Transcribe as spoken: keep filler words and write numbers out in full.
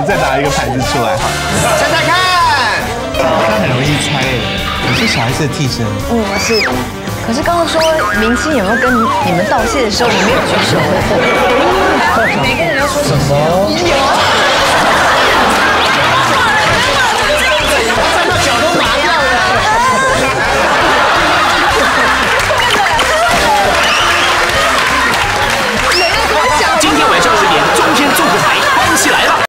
再拿一个牌子出来，猜猜看。他很容易猜诶，你是小 S 的替身。 嗯，我是。可是刚刚说明星有没有跟你们道谢的时候，你没有举手。每个人要说什么？有。